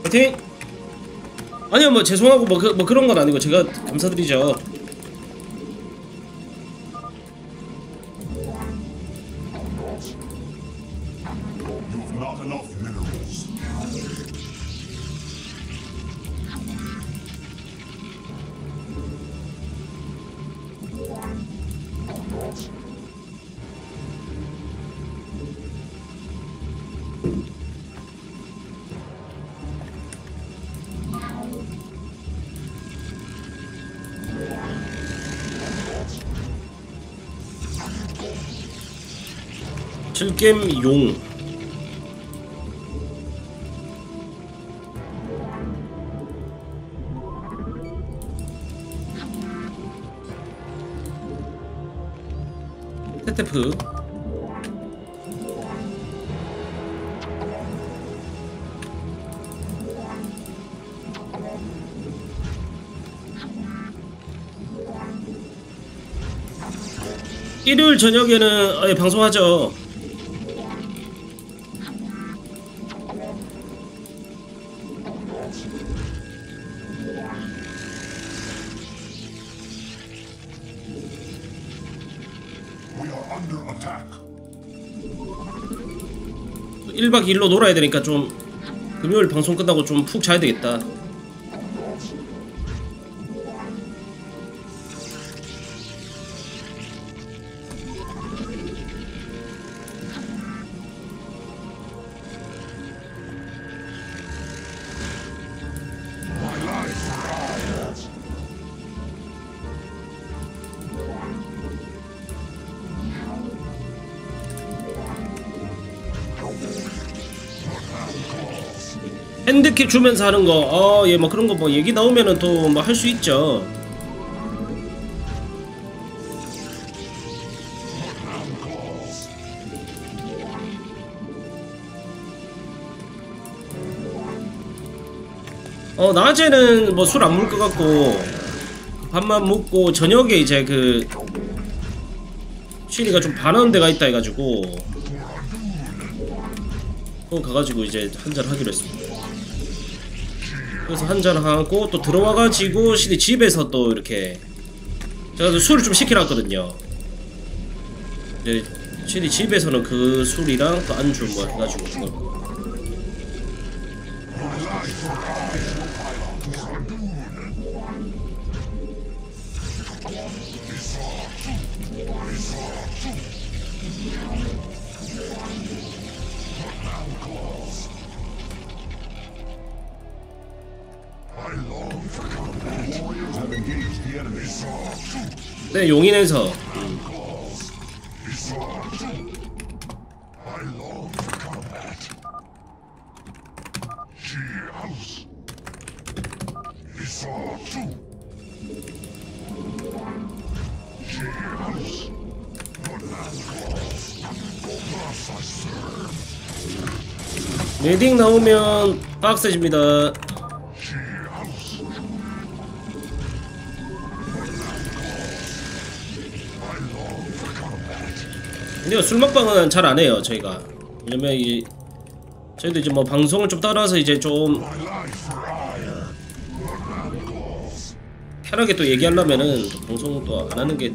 파이팅! 아니요 뭐 죄송하고 뭐 그런 건 아니고 제가 감사드리죠. 질겜 용 테테프 일요일 저녁에는 방송하죠. under attack. 1박 2일로 놀아야 되니까 좀 금요일 방송 끝나고 좀 푹 자야 되겠다. 핸드킷 주면서 하는 거, 예, 뭐 그런 거 뭐 얘기 나오면은 또 뭐 할 수 있죠. 낮에는 뭐 술 안 먹을 것 같고 밥만 먹고 저녁에 이제 그 취리가 좀 반하는 데가 있다 해가지고 가가지고 이제 한잔 하기로 했습니다. 그래서 한잔 하고 또 들어와가지고 시리 집에서 또 이렇게 제가 술을 좀 시켜놨거든요. 이제 시리 집에서는 그 술이랑 또 안주 뭐 해가지고 그거. 네, 용인에서 레딩 나오면 빡세집니다. 근데 술 먹방은 잘 안 해요 저희가. 왜냐면 이 저희도 이제 뭐 방송을 좀 따라서 이제 좀 편하게 또 얘기하려면은 방송을 또 안 하는 게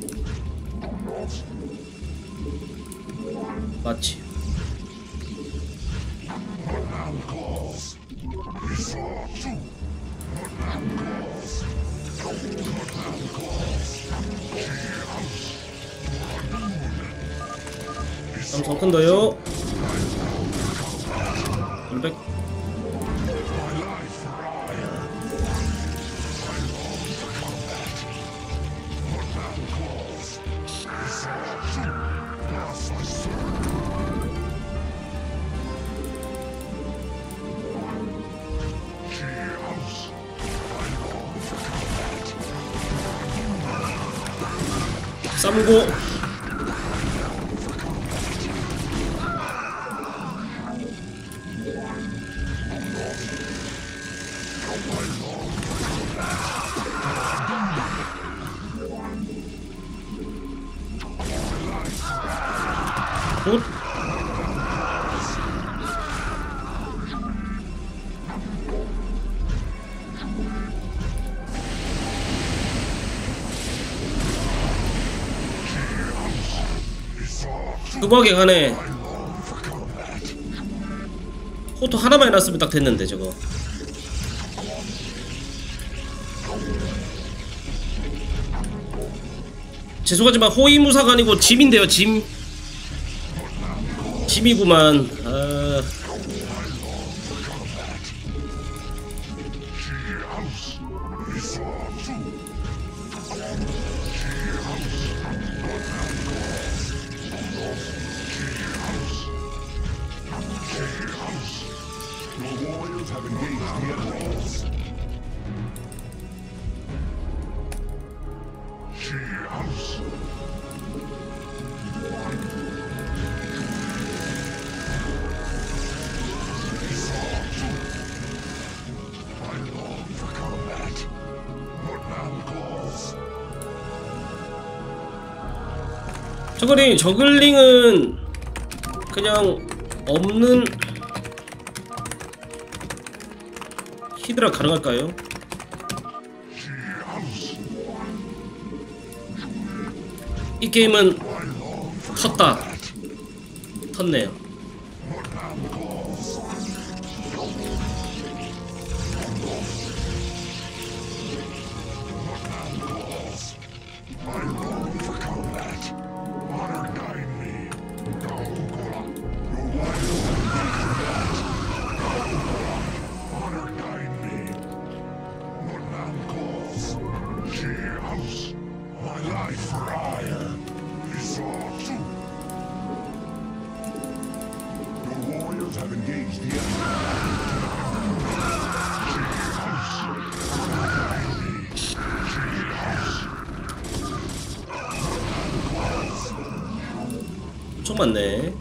맞지. 삼성 큰더요. 100. 쌈고 굿. 급하게 가네. 호토 하나만 해놨으면 딱 됐는데 저거. 죄송하지만 호위무사가 아니고 짐인데요, 짐. 짐이구만. 아... 저글링은 그냥 없는 히드라 가능할까요? 이 게임은 텄다. 텄네요. 엄청 많네.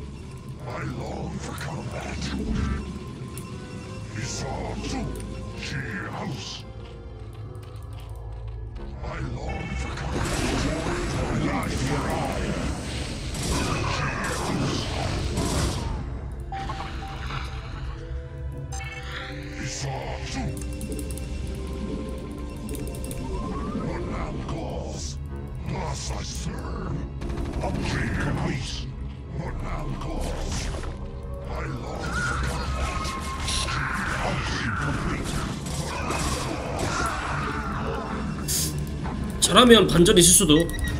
잘하면 반전 있을 수도.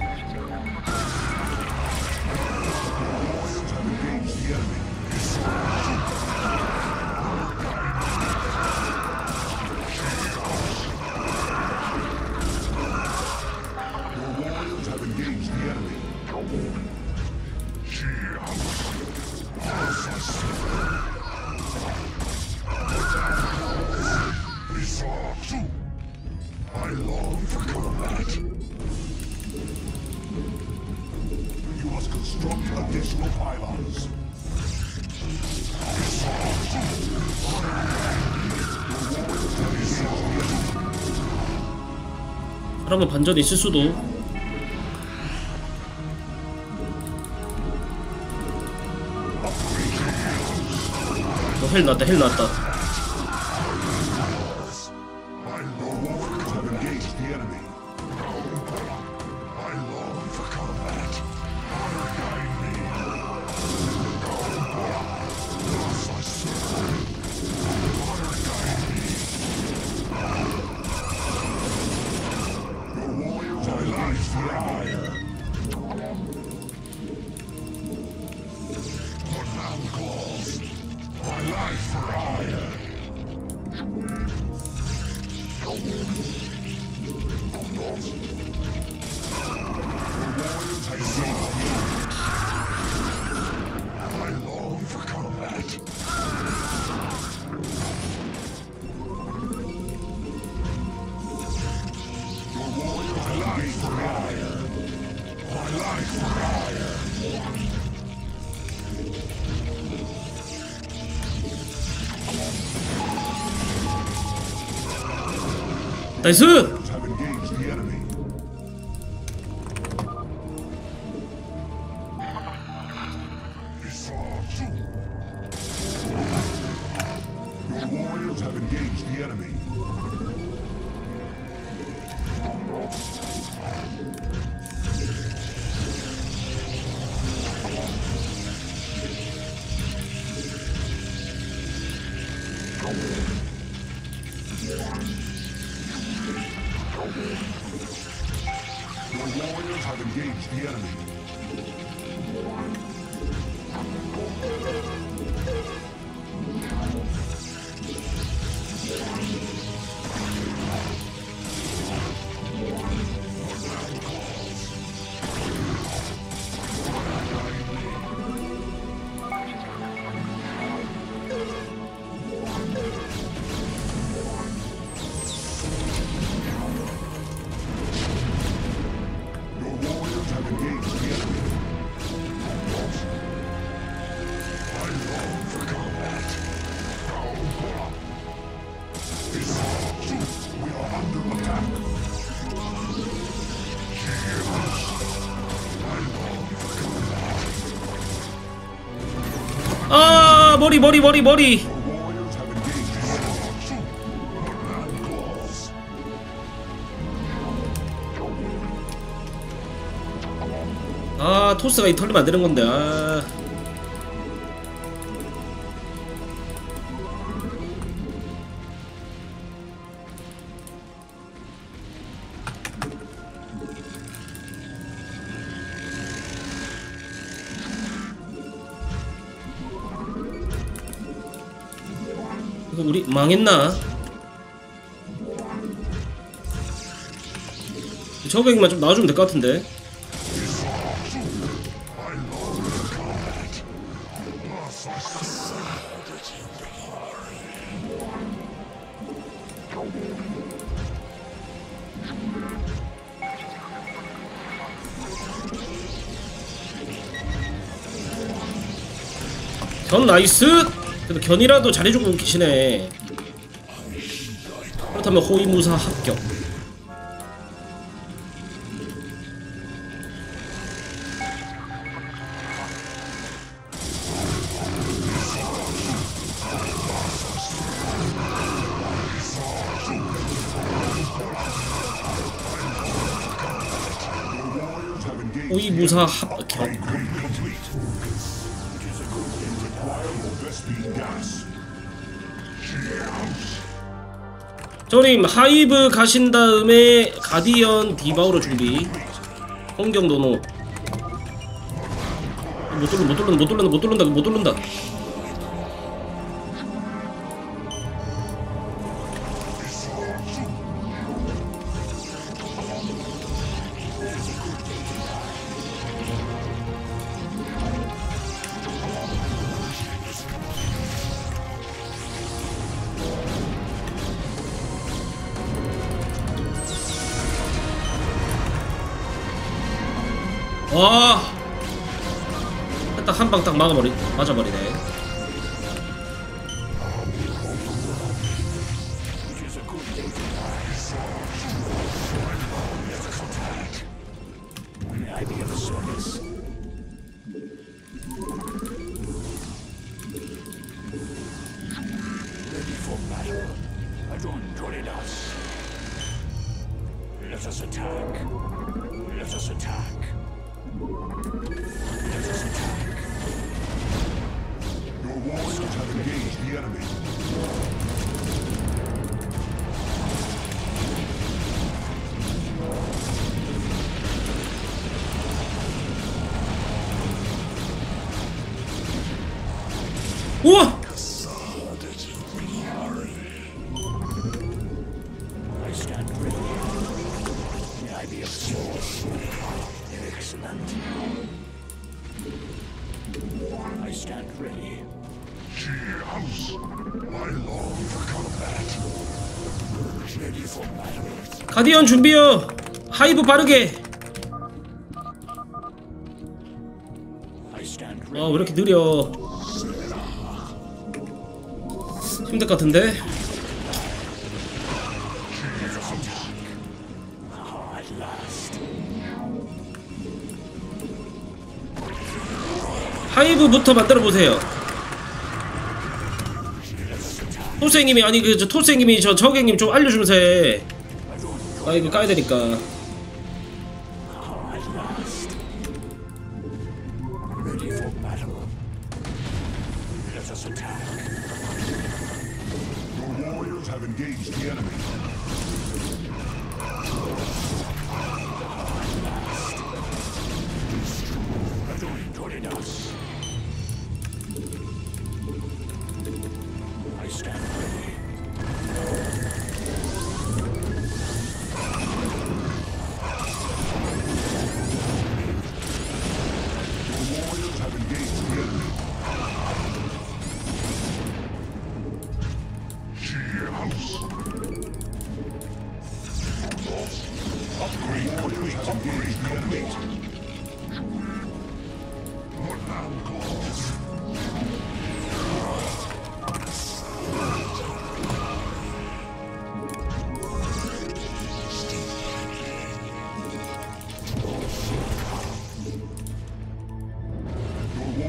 그러면 반전이 있을 수도. 헬 나왔다, 헬 나왔다. 나이스! 아 머리 머리 머리 머리. Warriors have engaged the enemy. Command clause. 아 토스가 이 털리면 안 되는 건데. 아. 이거 우리 망했나? 저격이만 좀 나와주면 될 것 같은데. 견 나이스! 그래도 견이라도 잘해주고 계시네. 그렇다면 호위무사 합격. Warriors have engaged. 호위무사 합격. Complete. Require more Vespine gas. 저님 하이브 가신 다음에 가디언 디바우로 준비. 공격 노노. 못 뚫는다. 와, 딱 한 방 딱 맞아버리네. Let us attack. Let us attack. Let us attack. Your warriors have engaged the enemy. 우와! I stand ready. May I be of service. Excellent. I stand ready. House. I long for combat. Ready for battle. 가디언 준비요. 하이브 빠르게. I stand 아, ready. 왜 이렇게 느려? 힘들 것 같은데? Let us attack. Ah, at last. 하이브부터 만들어 보세요. 토스행님이 아니 그 저 토스행님이 저 저객님 좀 알려주면서 해. 아 이거 까야 되니까. Ah, at last. Ready for battle. Let us attack. Your warriors have engaged the enemy. Adoridas. I stand ready. Your warriors have engaged the enemy. House.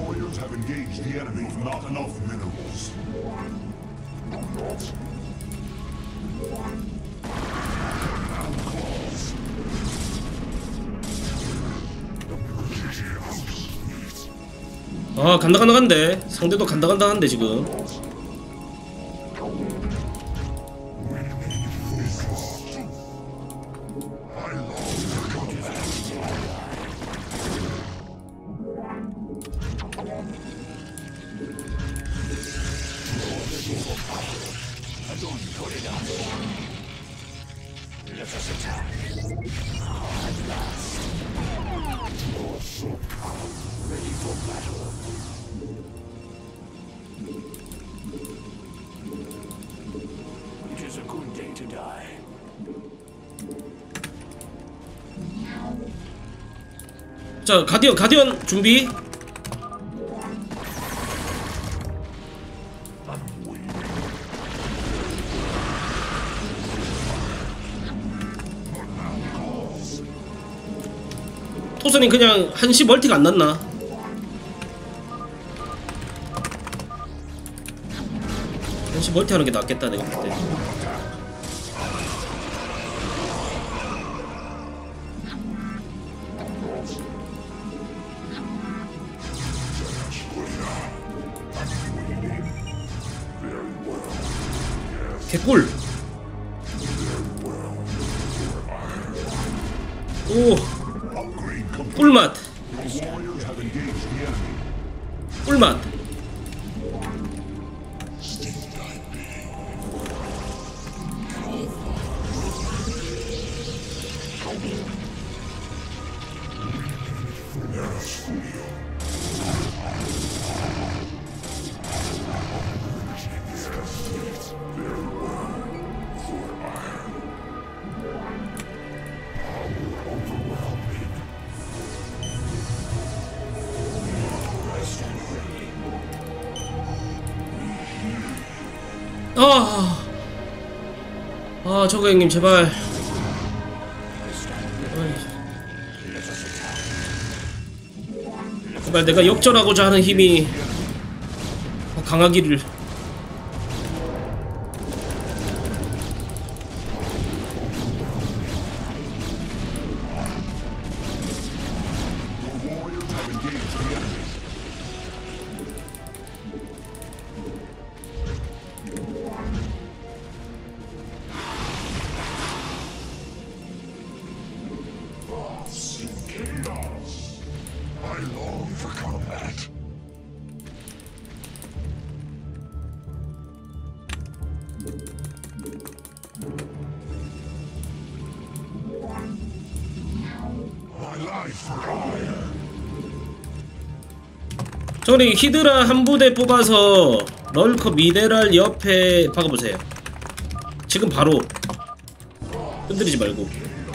warriors have engaged the enemy with not enough minerals. 아 간당간당한데 상대도 간당간당한데 지금. Let us attack. At last. Ready for battle. It is a good day to die. 자 가디언 준비. 토선이 그냥 한시 멀티가 안 났나? 한시 멀티 하는 게 낫겠다 내가 볼 때. 개꿀. 오 꿀맛. 꿀맛. 저거 형님 제발. 제발 내가 역전하고자 하는 힘이 강하기를. 저리 히드라 한 부대 뽑아서 럴커 미네랄 옆에 박아보세요. 지금 바로 흔들리지 말고.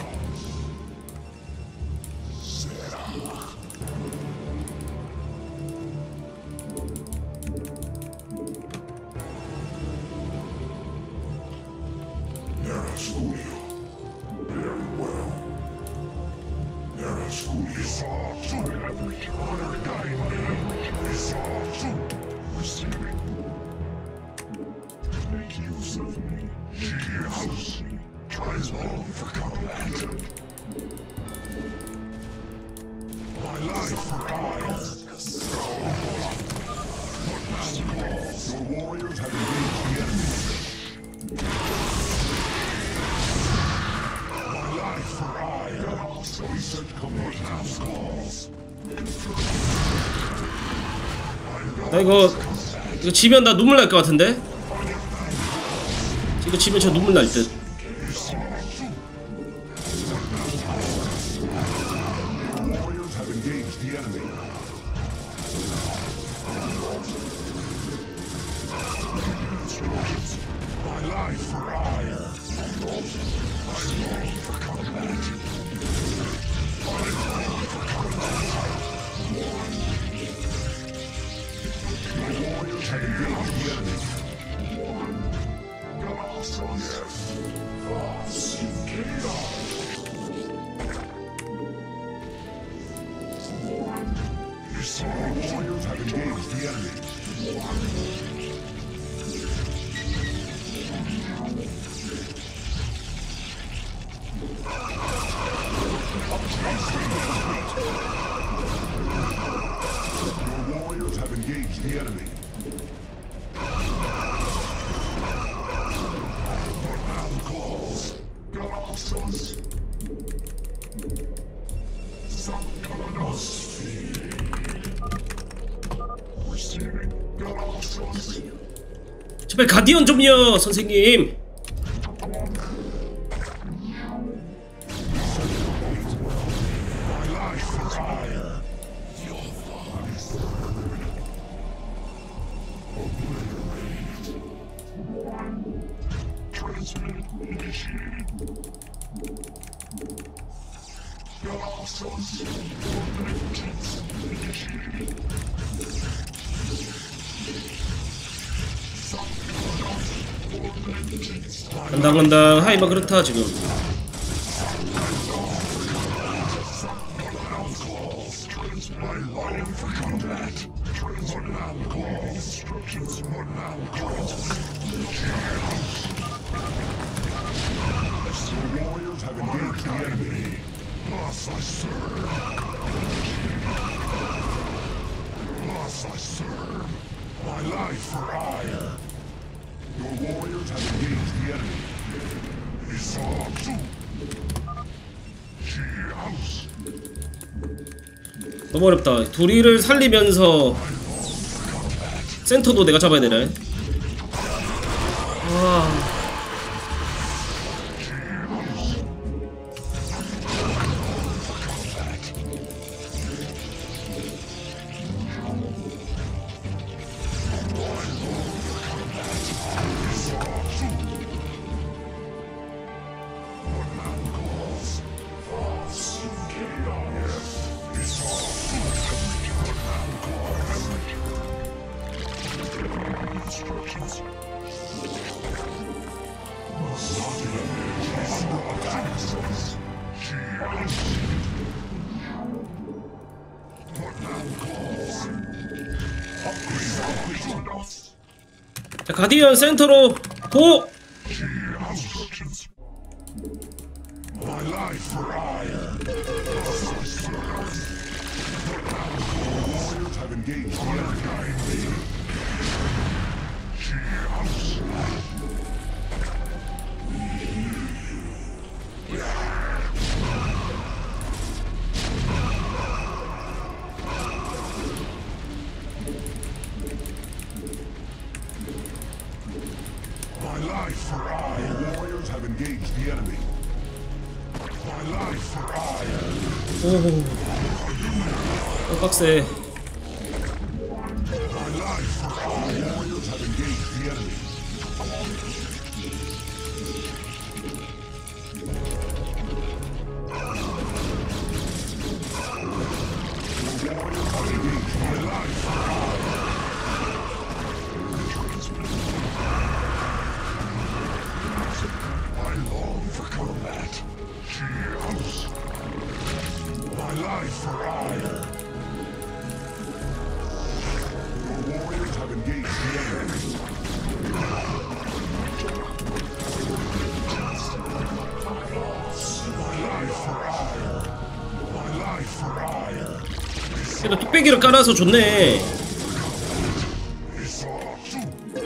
나 이거 지면 나 눈물 날 것 같은데? 이거 지면 저 눈물 날 듯. Your warriors have engaged the enemy. Command calls. Galaxus. Sapkanosphere. Receiving Galaxus. 제발 가디언 좀요, 선생님. My life is higher. Transmit initiated. Galaxus. Coordinates initiated. 간당간당 하이마 그렇다 지금. My life for combat. Command call. Instructions. Command call. The warriors have engaged the enemy. Thus I serve. Thus I serve. My life for hire. Your warriors have engaged the enemy. Isatsu. She house. 너무 어렵다. 둘이를 살리면서 센터도 내가 잡아야 되네. 와. Instructions. 자, 가디언 센터로 고! Instructions. My life for hire. Warriors have engaged the enemy. She house. My life for hire. The warriors have engaged the enemy. My life for hire. 오. 빡세. My life for hire. The warriors have engaged the enemy. The warriors have engaged my life for hire. I long for combat. She house. My life for hire. The warriors have engaged the enemy. My life for hire. My life for hire. 그래도 뚝배기를 깔아서 좋네. Isatsu.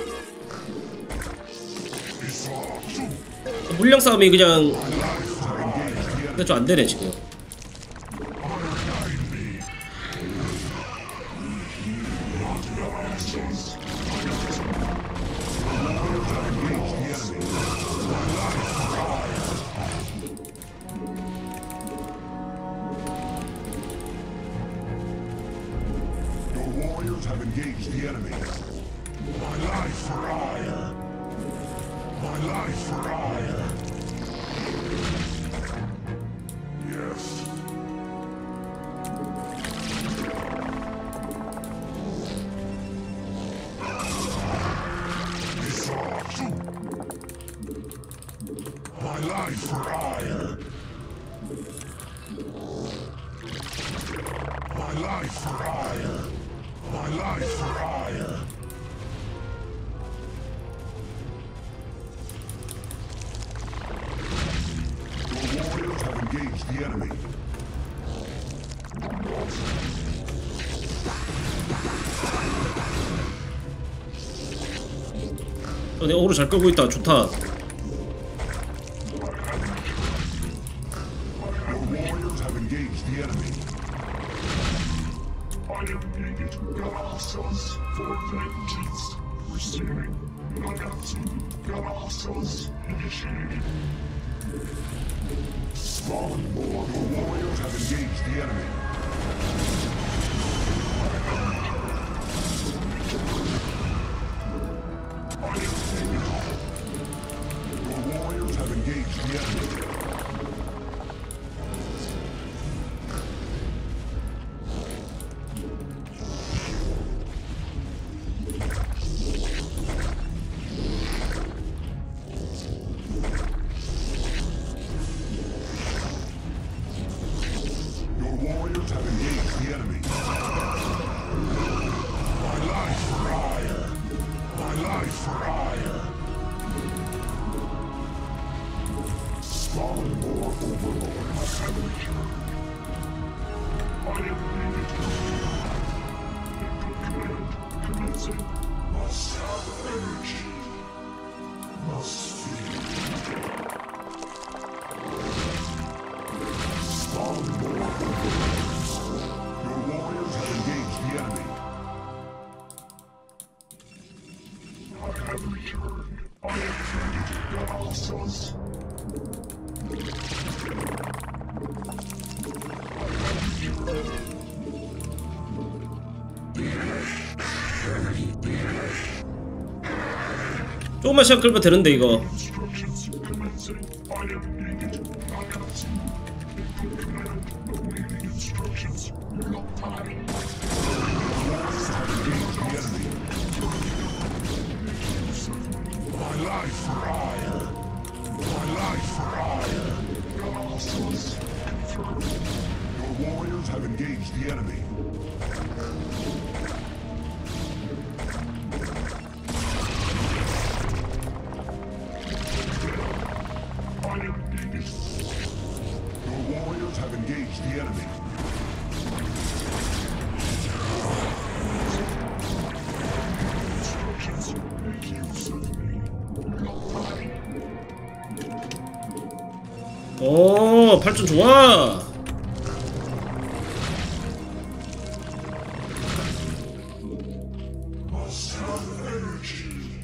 Isatsu. 물량 싸움이 그냥 My life have engaged the enemy. 좀 안 되네 지금. Guide me. Your warriors have engaged the enemy. My life for hire. My life for hire. Yes. Isatsu. My life for hire. My life for hire. My life for hire. 내 어그로 잘 끌고 있다. 좋다. Your warriors have engaged the enemy. I am needed. Galaxos for vengeance. Receiving. Nagatsu. Galaxos initiated. Spawn more. Your warriors have engaged the enemy. Your warriors have engaged the enemy. Your warriors have engaged the enemy. My life for hire. My life for hire. Spawn more overlords. I am needed. Infiltrate. Commencing. Must have energy. Must feel. Spawn more overlords. Your warriors have engaged the enemy. I have returned. I am needed. Galaxos. 조금만 시간 끌면 되는데 이거. Instructions commencing. I am needed. Nagatsu. Infiltrate. Awaiting instructions. Loktai. My life for hire. My life for hire. Galaxos confirmed. Your warriors have engaged the enemy. I am needed. Your warriors have engaged the enemy. Instructions. Make use of me. Loktai. 오, 발전 좋아. Must have energy.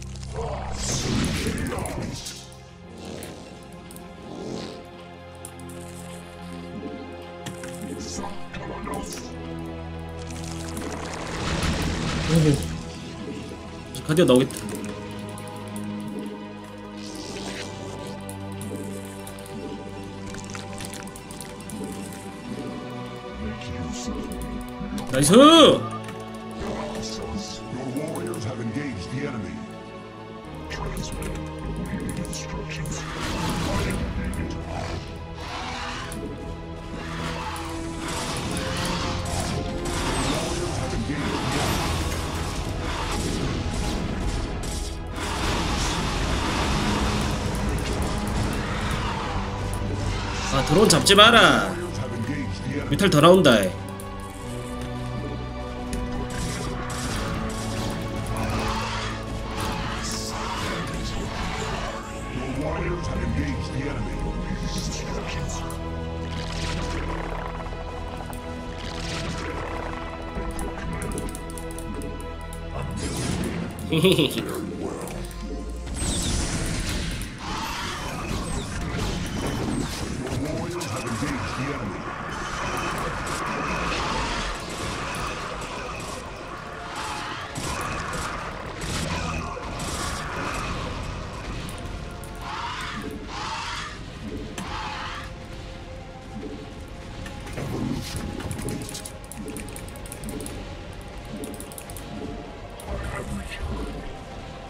가디언 나오겠다. 나이스! Your warriors have engaged the enemy. Transmit. Awaiting instructions. I am needed. Warriors have engaged the enemy. 아, 드론 잡지 마라. Warriors have engaged the enemy. 뮤탈 더 나온다. Your warriors have engaged the enemy. Instructions. 히히히히. Your warriors have engaged the enemy. I have returned.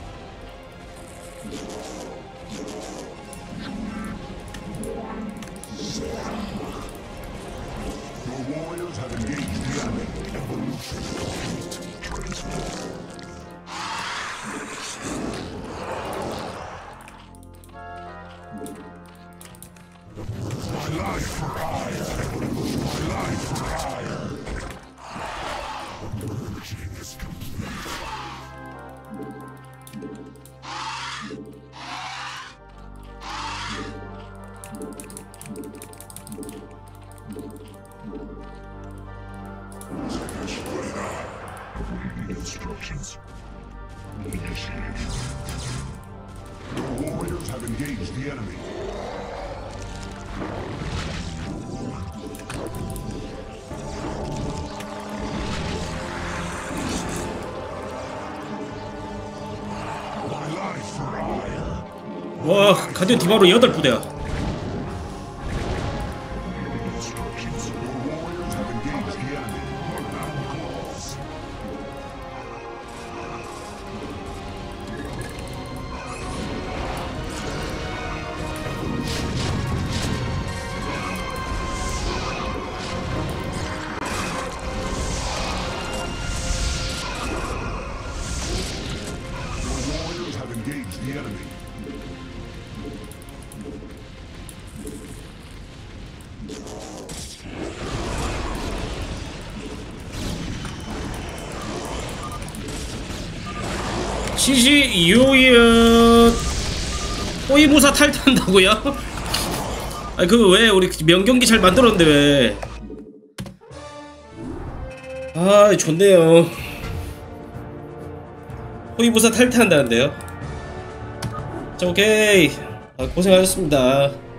instructions. Initiate. Your warriors have engaged the enemy. My life for ire. 와 가디언 디바로 8부대야. Instructions. Your warriors have engaged the enemy. Close. Your warriors have engaged the enemy. 시시 유연 호위무사 탈퇴한다고요? 아니 그거 왜 우리 명경기 잘 만들었는데 왜? 아 좋네요. 호위무사 탈퇴한다는데요? 자 오케이. 아, 고생하셨습니다.